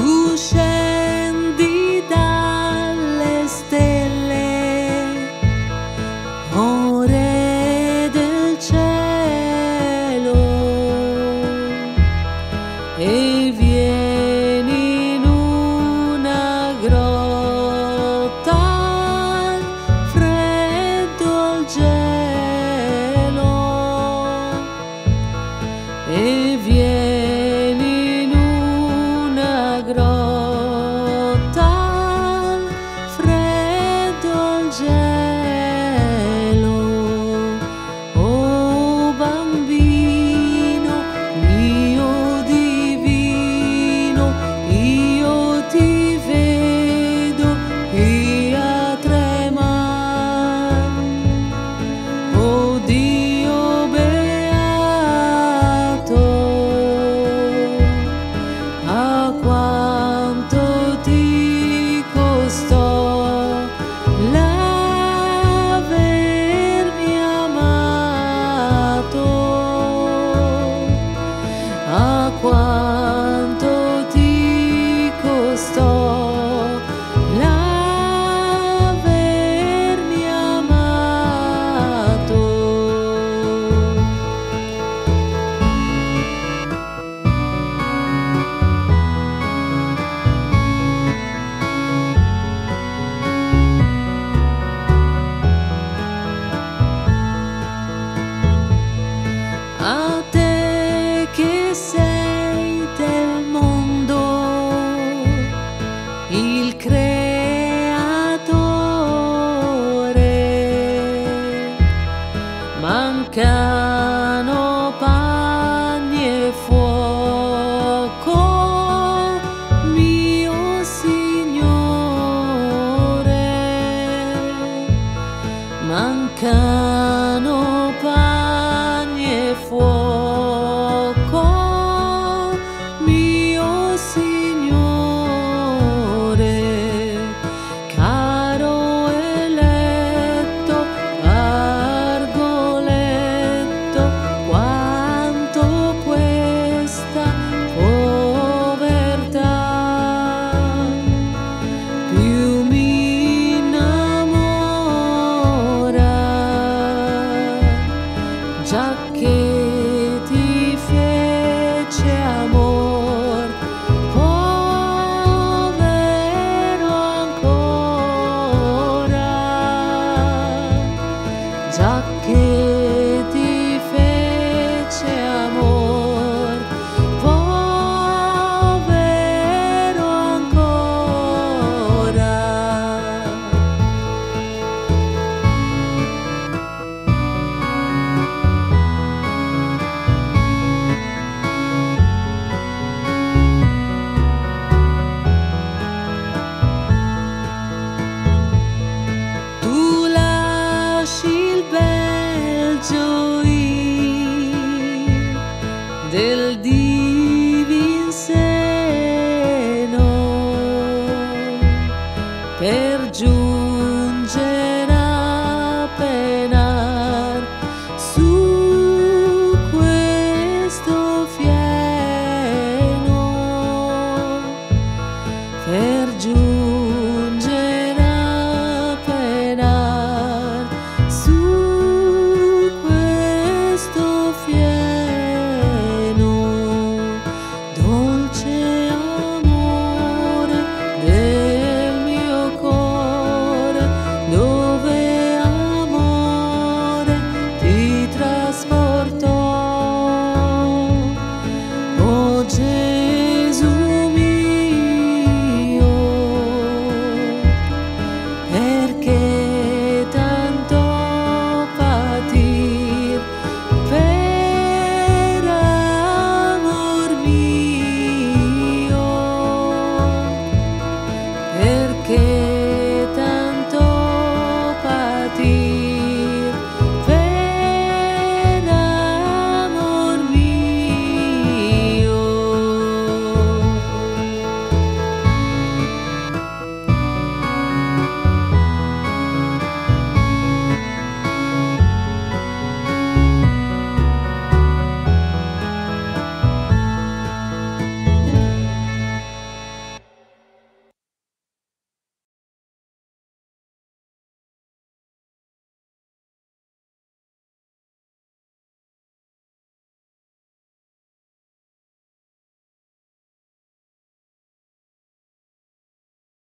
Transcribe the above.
Tu scendi dalle stelle, o Re del cielo, e vieni in una grotta al freddo al gelo, e vieni in una grotta al freddo al gelo. Oh bambino mio divino, io ti vedo qui a tremar. Oh Dio beato, a quanto ti costò l'avermi amato, a quanto ti costò l'avermi amato. A te che sei del mondo il creatore, mancano panni e fuoco, mio Signore, mancano panni e fuoco, mio Signore, caro eletto Argoletto, quanto questa povertà più mi innamora, già che ti fece amor, povero ancora, già che ti fece amor, povero ancora. Tu lasci il bel gioir del divin seno per giungere a penar su questo fieno, per giungere